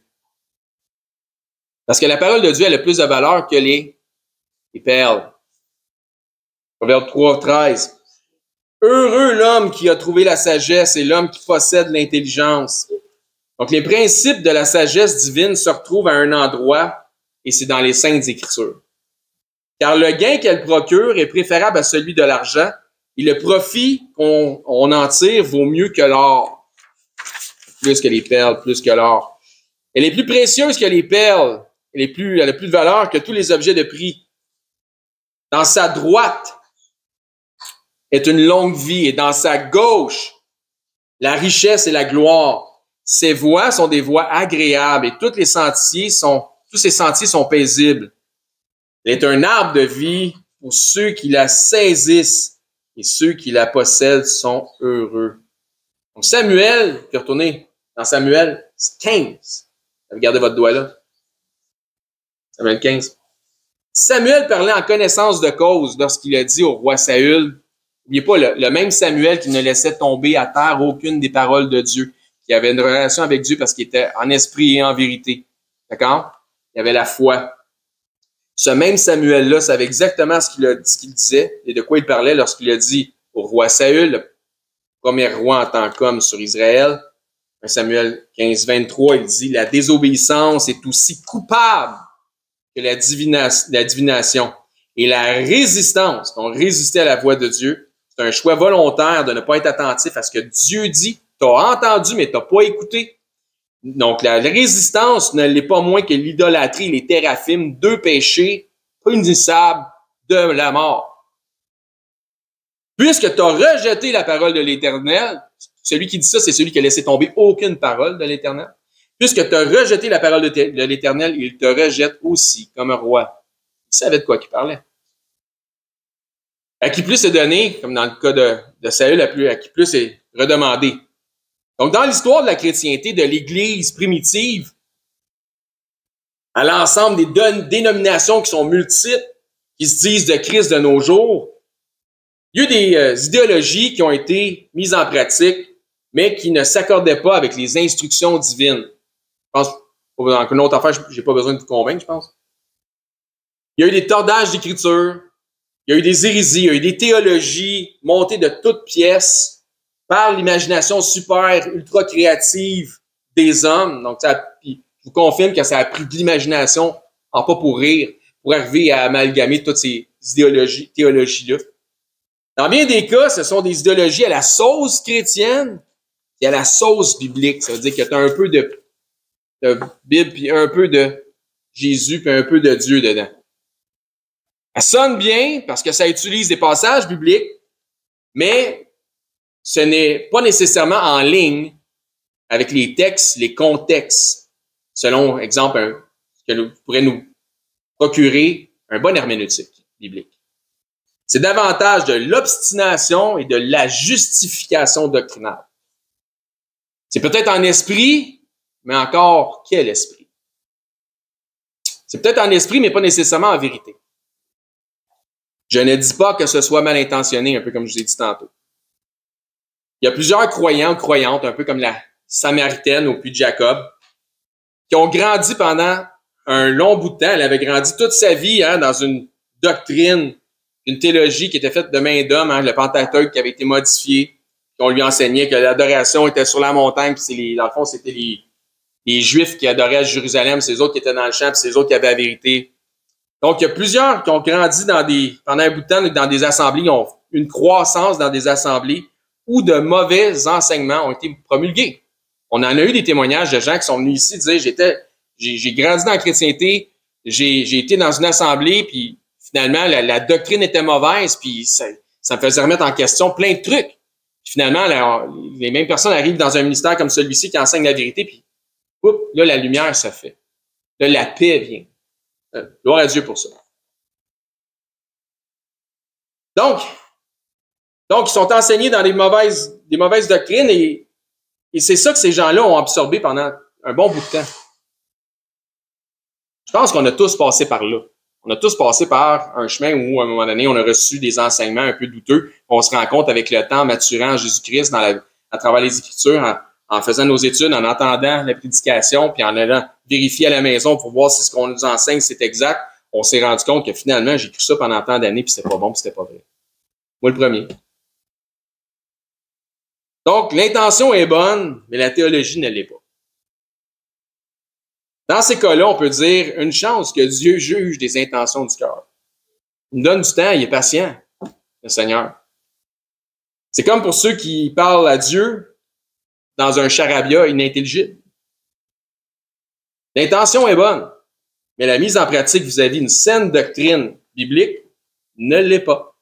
Parce que la parole de Dieu, elle a plus de valeur que les perles. Proverbe 3, 13. Heureux l'homme qui a trouvé la sagesse et l'homme qui possède l'intelligence. Donc, les principes de la sagesse divine se retrouvent à un endroit, et c'est dans les Saintes Écritures. Car le gain qu'elle procure est préférable à celui de l'argent, et le profit qu'on en tire vaut mieux que l'or. Plus que les perles, plus que l'or. Elle est plus précieuse que les perles. Elle a plus de valeur que tous les objets de prix. Dans sa droite est une longue vie, et dans sa gauche, la richesse et la gloire. Ses voies sont des voies agréables, et tous ces sentiers sont paisibles. Elle est un arbre de vie pour ceux qui la saisissent, et ceux qui la possèdent sont heureux. Donc Samuel, puis retournez dans Samuel 15. Regardez votre doigt là. Samuel 15. Samuel parlait en connaissance de cause lorsqu'il a dit au roi Saül, n'oubliez pas, le même Samuel qui ne laissait tomber à terre aucune des paroles de Dieu, qui avait une relation avec Dieu parce qu'il était en esprit et en vérité. D'accord? Il avait la foi. Ce même Samuel-là savait exactement ce qu'il disait et de quoi il parlait lorsqu'il a dit au roi Saül, le premier roi en tant qu'homme sur Israël. Samuel 15, 23, il dit « La désobéissance est aussi coupable que la divination. Et la résistance, donc résister à la voix de Dieu, c'est un choix volontaire de ne pas être attentif à ce que Dieu dit. Tu as entendu, mais tu n'as pas écouté. Donc, la résistance ne l'est pas moins que l'idolâtrie, les téraphimes, deux péchés punissables de la mort. Puisque tu as rejeté la parole de l'Éternel, celui qui dit ça, c'est celui qui a laissé tomber aucune parole de l'Éternel. Puisque tu as rejeté la parole de l'Éternel, il te rejette aussi comme un roi. Il savait de quoi il parlait. À qui plus est donné, comme dans le cas de Saül, à qui plus est redemandé. Donc, dans l'histoire de la chrétienté, de l'Église primitive, à l'ensemble des dénominations qui sont multiples, qui se disent de Christ de nos jours, il y a eu des idéologies qui ont été mises en pratique, mais qui ne s'accordaient pas avec les instructions divines. Je pense, dans une autre affaire, j'ai pas besoin de vous convaincre, je pense. Il y a eu des tordages d'écriture, il y a eu des hérésies, il y a eu des théologies montées de toutes pièces par l'imagination super, ultra créative des hommes. Donc, je vous confirme que ça a pris de l'imagination, en pas pour rire, pour arriver à amalgamer toutes ces théologies-là. Dans bien des cas, ce sont des idéologies à la sauce chrétienne et à la sauce biblique. Ça veut dire que tu as un peu de Bible, puis un peu de Jésus, puis un peu de Dieu dedans. Ça sonne bien parce que ça utilise des passages bibliques, mais ce n'est pas nécessairement en ligne avec les textes, les contextes, selon, exemple, ce que pourrait nous procurer un bon herméneutique biblique. C'est davantage de l'obstination et de la justification doctrinale. C'est peut-être en esprit, mais encore, quel esprit? C'est peut-être en esprit, mais pas nécessairement en vérité. Je ne dis pas que ce soit mal intentionné, un peu comme je vous ai dit tantôt. Il y a plusieurs croyants, croyantes, un peu comme la Samaritaine au puits de Jacob, qui ont grandi pendant un long bout de temps. Elle avait grandi toute sa vie dans une doctrine, une théologie qui était faite de main d'homme, le Pentateuque qui avait été modifié, qu'on lui enseignait que l'adoration était sur la montagne, puis dans le fond, c'était les Juifs qui adoraient à Jérusalem, c'est les autres qui étaient dans le champ, puis c'est les autres qui avaient la vérité. Donc, il y a plusieurs qui ont grandi pendant un bout de temps dans des assemblées, qui ont une croissance dans des assemblées où de mauvais enseignements ont été promulgués. On en a eu des témoignages de gens qui sont venus ici dire j'ai grandi dans la chrétienté, j'ai été dans une assemblée, puis finalement, la doctrine était mauvaise, puis ça me faisait remettre en question plein de trucs. Puis finalement, les mêmes personnes arrivent dans un ministère comme celui-ci qui enseigne la vérité, puis là, la lumière se fait. Là, la paix vient. Gloire à Dieu pour ça. Donc, ils sont enseignés dans des mauvaises doctrines et c'est ça que ces gens-là ont absorbé pendant un bon bout de temps. Je pense qu'on a tous passé par là. On a tous passé par un chemin où, à un moment donné, on a reçu des enseignements un peu douteux. On se rend compte avec le temps, en maturant en Jésus-Christ, à travers les Écritures, en faisant nos études, en entendant la prédication, puis en allant vérifier à la maison pour voir si ce qu'on nous enseigne, c'est exact. On s'est rendu compte que finalement, j'ai cru ça pendant tant d'années, puis c'était pas bon, puis c'était pas vrai. Moi, le premier. Donc, l'intention est bonne, mais la théologie ne l'est pas. Dans ces cas-là, on peut dire une chance que Dieu juge des intentions du cœur. Il nous donne du temps, il est patient, le Seigneur. C'est comme pour ceux qui parlent à Dieu dans un charabia inintelligible. L'intention est bonne, mais la mise en pratique vis-à-vis d'une saine doctrine biblique ne l'est pas.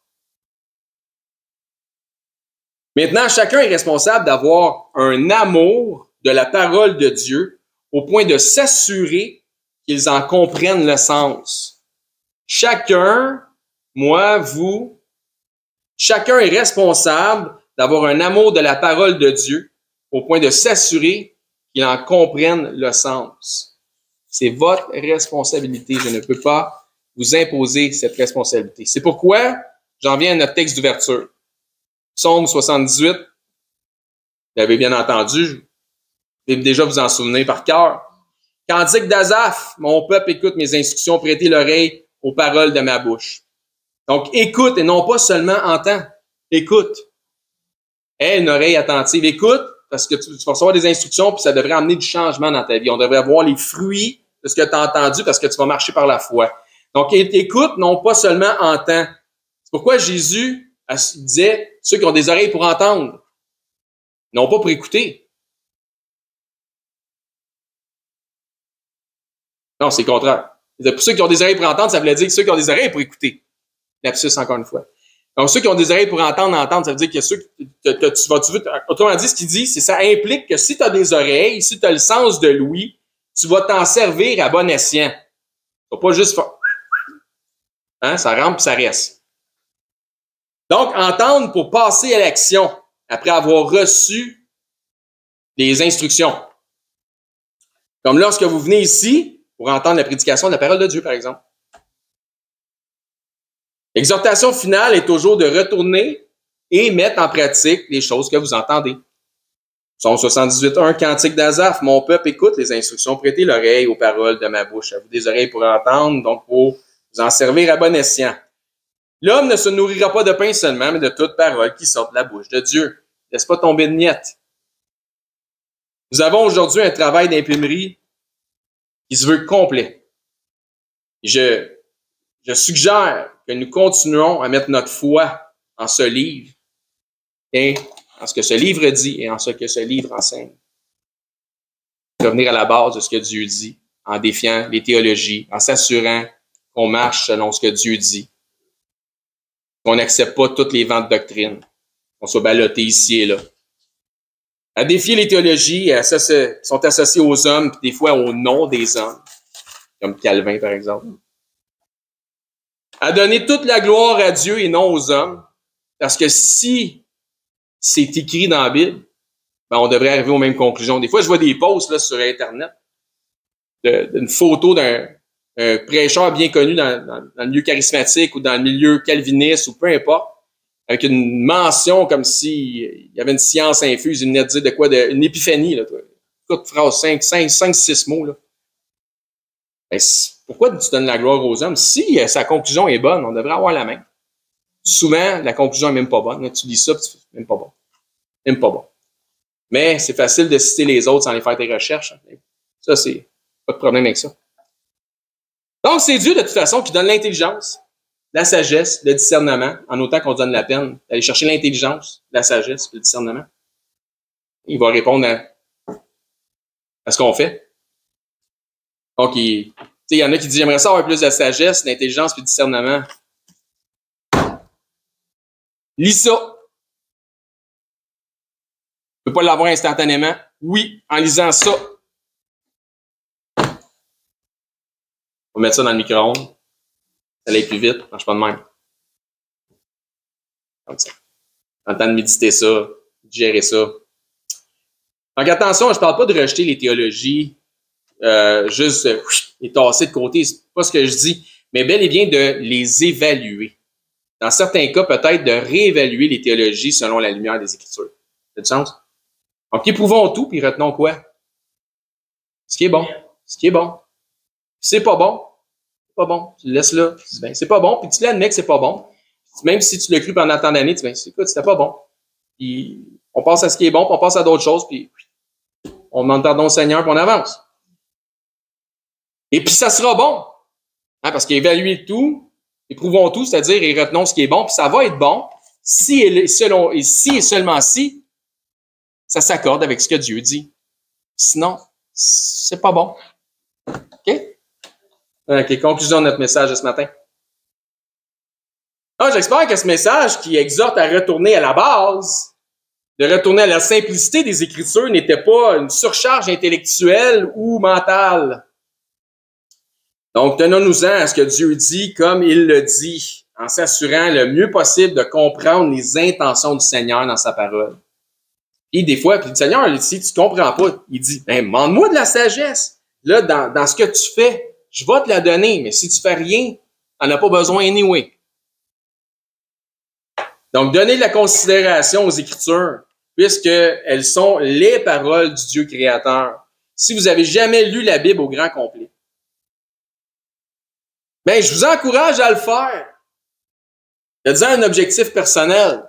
Maintenant, chacun est responsable d'avoir un amour de la parole de Dieu au point de s'assurer qu'ils en comprennent le sens. Chacun, moi, vous, chacun est responsable d'avoir un amour de la parole de Dieu au point de s'assurer qu'il en comprenne le sens. C'est votre responsabilité. Je ne peux pas vous imposer cette responsabilité. C'est pourquoi j'en viens à notre texte d'ouverture. Psaume 78. Vous l'avez bien entendu. Vous devez déjà vous en souvenir par cœur. Cantique d'Asaph. Mon peuple écoute mes instructions. Prêtez l'oreille aux paroles de ma bouche. Donc, écoute et non pas seulement entends. Écoute. Aie une oreille attentive. Écoute parce que tu vas recevoir des instructions puis ça devrait amener du changement dans ta vie. On devrait voir les fruits de ce que tu as entendu parce que tu vas marcher par la foi. Donc, écoute, non pas seulement entends. C'est pourquoi Jésus disait ceux qui ont des oreilles pour entendre, non pas pour écouter. Non, c'est le contraire. Pour ceux qui ont des oreilles pour entendre, ça voulait dire que ceux qui ont des oreilles pour écouter. Lapsus, encore une fois. Donc, ceux qui ont des oreilles pour entendre, ça veut dire que ceux que autrement dit, ce qu'il dit, c'est ça implique que si tu as des oreilles, si tu as le sens de l'ouïe, tu vas t'en servir à bon escient. Tu vas pas juste faire, hein, ça rentre puis ça reste. Donc, entendre pour passer à l'action après avoir reçu des instructions. Comme lorsque vous venez ici pour entendre la prédication de la parole de Dieu, par exemple. L'exhortation finale est toujours de retourner et mettre en pratique les choses que vous entendez. Psaume 78.1, Cantique d'Asaph. Mon peuple écoute les instructions, prêtez l'oreille aux paroles de ma bouche. À vous des oreilles pour entendre, donc pour vous en servir à bon escient. L'homme ne se nourrira pas de pain seulement, mais de toute parole qui sort de la bouche de Dieu. Laisse pas tomber de miettes. Nous avons aujourd'hui un travail d'imprimerie qui se veut complet. Je suggère que nous continuons à mettre notre foi en ce livre et en ce que ce livre dit et en ce que ce livre enseigne. Revenir à la base de ce que Dieu dit, en défiant les théologies, en s'assurant qu'on marche selon ce que Dieu dit, qu'on n'accepte pas toutes les vents de doctrine, qu'on soit ballotté ici et là. À défier les théologies qui sont associées aux hommes, puis des fois au nom des hommes, comme Calvin par exemple. À donner toute la gloire à Dieu et non aux hommes, parce que si c'est écrit dans la Bible, ben on devrait arriver aux mêmes conclusions. Des fois, je vois des posts là, sur Internet d'une photo d'un prêcheur bien connu dans le milieu charismatique ou dans le milieu calviniste ou peu importe, avec une mention comme si il y avait une science infuse, il venait de dire de quoi, une épiphanie, là, toi. Écoute, phrase 5, 6 mots, là. Ben, pourquoi tu donnes la gloire aux hommes? Si sa conclusion est bonne, on devrait avoir la même. Souvent, la conclusion n'est même pas bonne. Là, tu lis ça, puis tu fais, même pas bon. Même pas bon. Mais c'est facile de citer les autres sans aller faire tes recherches. Ça, c'est pas de problème avec ça. Donc, c'est Dieu, de toute façon, qui donne l'intelligence, la sagesse, le discernement, en autant qu'on donne la peine d'aller chercher l'intelligence, la sagesse, le discernement. Il va répondre à ce qu'on fait. Donc, il y en a qui disent, j'aimerais ça avoir plus de sagesse, d'intelligence et de discernement. Lis ça. Tu peux pas l'avoir instantanément. Oui, en lisant ça. On va mettre ça dans le micro-ondes. Ça allait plus vite. Ça marche pas de même. Comme ça. En temps de méditer ça, de gérer ça. Donc attention, je parle pas de rejeter les théologies, juste les tasser de côté. C'est pas ce que je dis. mais bel et bien de les évaluer. Dans certains cas, peut-être de réévaluer les théologies selon la lumière des Écritures. Ça a du sens? Donc, éprouvons tout, puis retenons quoi? Ce qui est bon. Ce qui est bon. C'est pas bon. C'est pas bon. Tu le laisses là. Tu dis, ben, c'est pas bon, puis tu l'admets que c'est pas bon. Même si tu l'as cru pendant tant d'années, tu dis, ben, écoute, c'était pas bon. Puis, on passe à ce qui est bon, puis on passe à d'autres choses, puis on demande pardon au Seigneur, puis on avance. Et puis, ça sera bon. Hein, parce qu'évaluer tout, éprouvons tout, c'est-à-dire, et retenons ce qui est bon, puis ça va être bon si et seulement si ça s'accorde avec ce que Dieu dit. Sinon, c'est pas bon. OK? OK, conclusion de notre message de ce matin. J'espère que ce message qui exhorte à retourner à la base, de retourner à la simplicité des Écritures, n'était pas une surcharge intellectuelle ou mentale. Donc, tenons-nous-en à ce que Dieu dit comme il le dit, en s'assurant le mieux possible de comprendre les intentions du Seigneur dans sa parole. Et des fois, puis le Seigneur, si tu comprends pas, il dit, ben, demande-moi de la sagesse. Là, dans ce que tu fais, je vais te la donner, mais si tu fais rien, t'en as pas besoin anyway. Donc, donnez de la considération aux Écritures, puisqu'elles sont les paroles du Dieu créateur. Si vous avez jamais lu la Bible au grand complet, ben, je vous encourage à le faire. De un objectif personnel.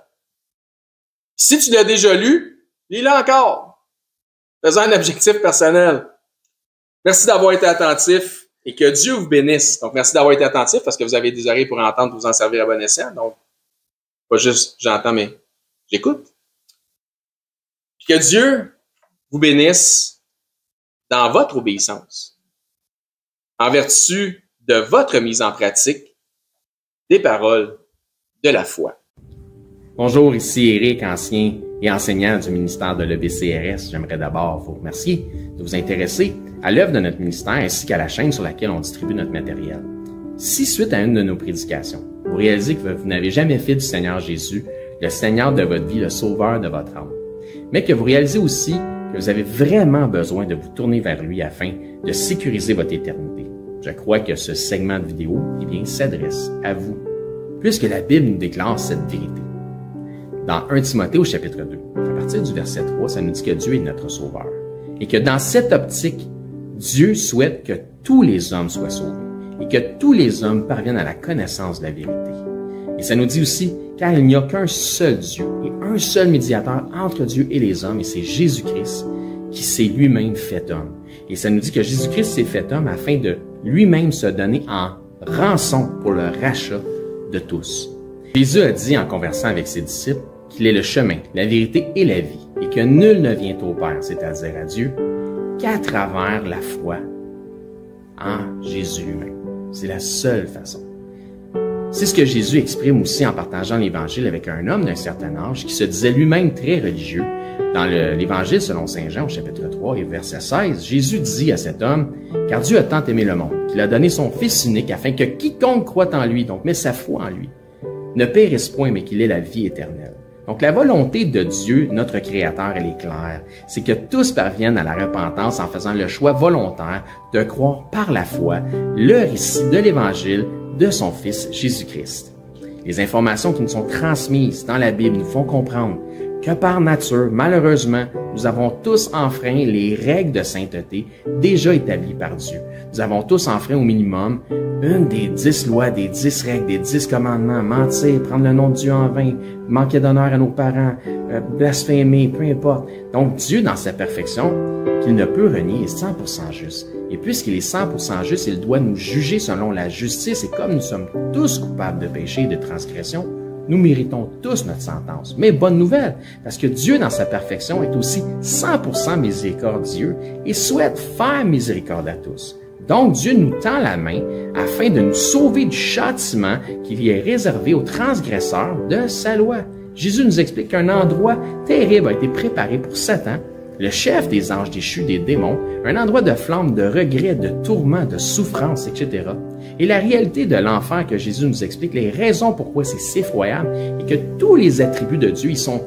Si tu l'as déjà lu, lis-le encore. Fais un objectif personnel. Merci d'avoir été attentif et que Dieu vous bénisse. Donc, merci d'avoir été attentif parce que vous avez des oreilles pour entendre, pour vous en servir à bon escient. Donc, pas juste j'entends, mais j'écoute. Puis que Dieu vous bénisse dans votre obéissance, en vertu de votre mise en pratique des paroles de la foi. Bonjour, ici Éric, ancien et enseignant du ministère de l'EBCRS. J'aimerais d'abord vous remercier de vous intéresser à l'œuvre de notre ministère ainsi qu'à la chaîne sur laquelle on distribue notre matériel. Si, suite à une de nos prédications, vous réalisez que vous n'avez jamais fait du Seigneur Jésus le Seigneur de votre vie, le Sauveur de votre âme, mais que vous réalisez aussi que vous avez vraiment besoin de vous tourner vers lui afin de sécuriser votre éternité, je crois que ce segment de vidéo s'adresse à vous, puisque la Bible nous déclare cette vérité. Dans 1 Timothée au chapitre 2, à partir du verset 3, ça nous dit que Dieu est notre Sauveur, et que dans cette optique, Dieu souhaite que tous les hommes soient sauvés, et que tous les hommes parviennent à la connaissance de la vérité. Et ça nous dit aussi, car il n'y a qu'un seul Dieu, et un seul médiateur entre Dieu et les hommes, et c'est Jésus-Christ, qui s'est lui-même fait homme. Et ça nous dit que Jésus-Christ s'est fait homme afin de lui-même se donner en rançon pour le rachat de tous. Jésus a dit en conversant avec ses disciples qu'il est le chemin, la vérité et la vie, et que nul ne vient au Père, c'est-à-dire à Dieu, qu'à travers la foi en Jésus lui-même. C'est la seule façon. C'est ce que Jésus exprime aussi en partageant l'Évangile avec un homme d'un certain âge qui se disait lui-même très religieux. Dans l'Évangile selon saint Jean, au chapitre 3 et verset 16, Jésus dit à cet homme, « Car Dieu a tant aimé le monde, qu'il a donné son Fils unique, afin que quiconque croit en lui, donc met sa foi en lui, ne périsse point, mais qu'il ait la vie éternelle. » Donc la volonté de Dieu, notre Créateur, elle est claire. C'est que tous parviennent à la repentance en faisant le choix volontaire de croire par la foi le récit de l'Évangile de son Fils Jésus-Christ. Les informations qui nous sont transmises dans la Bible nous font comprendre que par nature, malheureusement, nous avons tous enfreint les règles de sainteté déjà établies par Dieu. Nous avons tous enfreint au minimum une des 10 lois, des 10 règles, des 10 commandements, mentir, prendre le nom de Dieu en vain, manquer d'honneur à nos parents, blasphémer, peu importe. Donc Dieu, dans sa perfection, qu'il ne peut renier, est 100% juste. Et puisqu'il est 100% juste, il doit nous juger selon la justice. Et comme nous sommes tous coupables de péché et de transgression, nous méritons tous notre sentence. Mais bonne nouvelle, parce que Dieu, dans sa perfection, est aussi 100% miséricordieux et souhaite faire miséricorde à tous. Donc, Dieu nous tend la main afin de nous sauver du châtiment qui lui est réservé aux transgresseurs de sa loi. Jésus nous explique qu'un endroit terrible a été préparé pour Satan, le chef des anges déchus, des démons, un endroit de flamme, de regret, de tourment, de souffrance, etc. Et la réalité de l'enfer que Jésus nous explique, les raisons pourquoi c'est si effroyable, et que tous les attributs de Dieu, ils sont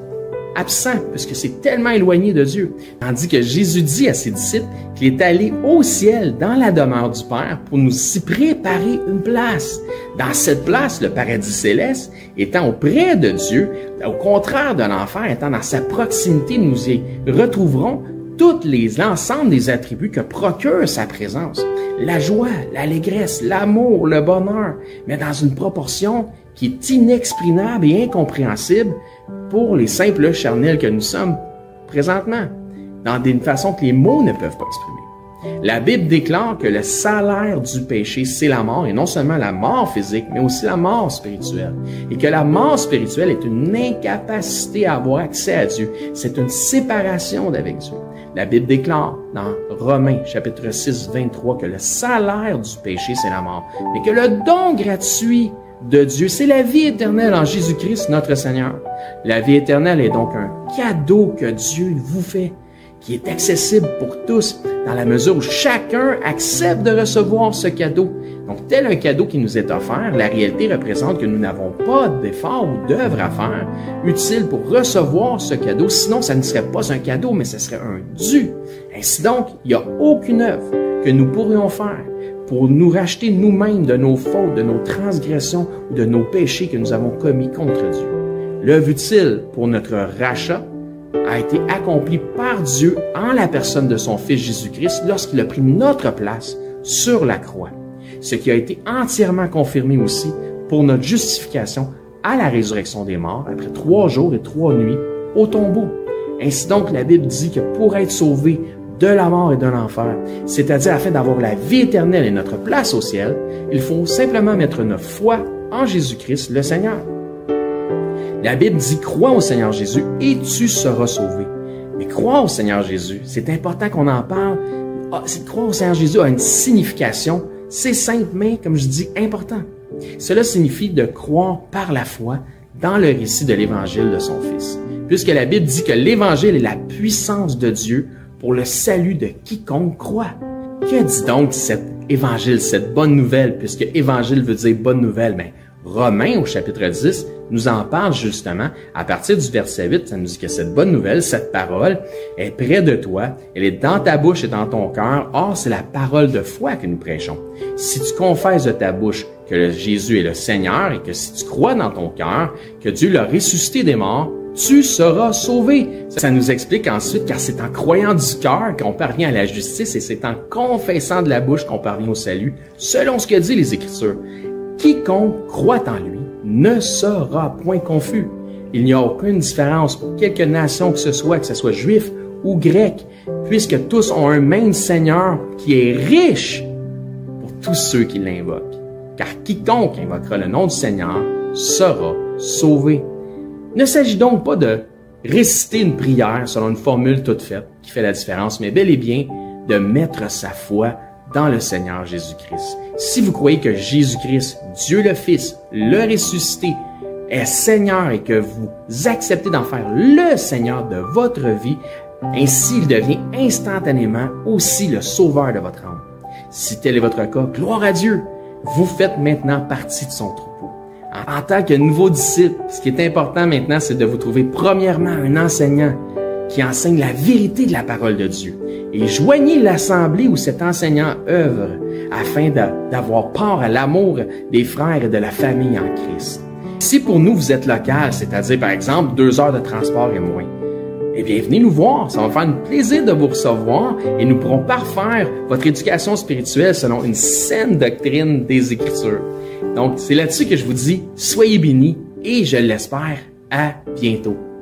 absent, puisque c'est tellement éloigné de Dieu. Tandis que Jésus dit à ses disciples qu'il est allé au ciel, dans la demeure du Père, pour nous y préparer une place. Dans cette place, le paradis céleste, étant auprès de Dieu, au contraire de l'enfer, étant dans sa proximité, nous y retrouverons l'ensemble des attributs que procure sa présence. La joie, l'allégresse, l'amour, le bonheur, mais dans une proportion qui est inexprimable et incompréhensible pour les simples charnels que nous sommes présentement, dans une façon que les mots ne peuvent pas exprimer. La Bible déclare que le salaire du péché, c'est la mort, et non seulement la mort physique, mais aussi la mort spirituelle. Et que la mort spirituelle est une incapacité à avoir accès à Dieu. C'est une séparation d'avec Dieu. La Bible déclare dans Romains chapitre 6, 23 que le salaire du péché, c'est la mort, mais que le don gratuit de Dieu, c'est la vie éternelle en Jésus-Christ, notre Seigneur. La vie éternelle est donc un cadeau que Dieu vous fait, qui est accessible pour tous, dans la mesure où chacun accepte de recevoir ce cadeau. Donc, tel un cadeau qui nous est offert, la réalité représente que nous n'avons pas d'effort ou d'œuvre à faire utile pour recevoir ce cadeau. Sinon, ça ne serait pas un cadeau, mais ce serait un dû. Ainsi donc, il n'y a aucune œuvre que nous pourrions faire pour nous racheter nous-mêmes de nos fautes, de nos transgressions ou de nos péchés que nous avons commis contre Dieu. L'œuvre utile pour notre rachat a été accomplie par Dieu en la personne de son Fils Jésus-Christ lorsqu'il a pris notre place sur la croix. Ce qui a été entièrement confirmé aussi pour notre justification à la résurrection des morts après 3 jours et 3 nuits au tombeau. Ainsi donc, la Bible dit que pour être sauvé de la mort et de l'enfer, c'est-à-dire afin d'avoir la vie éternelle et notre place au ciel, il faut simplement mettre notre foi en Jésus-Christ, le Seigneur. La Bible dit « Crois au Seigneur Jésus et tu seras sauvé ». Mais croire au Seigneur Jésus, c'est important qu'on en parle. Croire au Seigneur Jésus a une signification. C'est simple, mais, comme je dis, important. Cela signifie de croire par la foi dans le récit de l'Évangile de son Fils. Puisque la Bible dit que l'Évangile est la puissance de Dieu pour le salut de quiconque croit. Que dit donc cet Évangile, cette bonne nouvelle, puisque Évangile veut dire bonne nouvelle? Ben, Romains, au chapitre 10, nous en parle justement. À partir du verset 8, ça nous dit que cette bonne nouvelle, cette parole, est près de toi, elle est dans ta bouche et dans ton cœur. Or, c'est la parole de foi que nous prêchons. Si tu confesses de ta bouche que Jésus est le Seigneur et que si tu crois dans ton cœur que Dieu l'a ressuscité des morts, tu seras sauvé. Ça nous explique ensuite, car c'est en croyant du cœur qu'on parvient à la justice et c'est en confessant de la bouche qu'on parvient au salut, selon ce que dit les Écritures. Quiconque croit en lui ne sera point confus. Il n'y a aucune différence pour quelque nation que ce soit juif ou grec, puisque tous ont un même Seigneur qui est riche pour tous ceux qui l'invoquent. Car quiconque invoquera le nom du Seigneur sera sauvé. Il ne s'agit donc pas de réciter une prière selon une formule toute faite qui fait la différence, mais bel et bien de mettre sa foi dans le Seigneur Jésus-Christ. Si vous croyez que Jésus-Christ, Dieu le Fils, le ressuscité, est Seigneur et que vous acceptez d'en faire le Seigneur de votre vie, ainsi il devient instantanément aussi le sauveur de votre âme. Si tel est votre cas, gloire à Dieu, vous faites maintenant partie de son troupeau. En tant que nouveau disciple, ce qui est important maintenant, c'est de vous trouver premièrement un enseignant qui enseigne la vérité de la parole de Dieu. Et joignez l'assemblée où cet enseignant œuvre afin d'avoir part à l'amour des frères et de la famille en Christ. Si pour nous vous êtes local, c'est-à-dire par exemple 2 heures de transport et moins, eh bien venez nous voir, ça va me faire un plaisir de vous recevoir et nous pourrons parfaire votre éducation spirituelle selon une saine doctrine des Écritures. Donc c'est là-dessus que je vous dis, soyez bénis et je l'espère, à bientôt.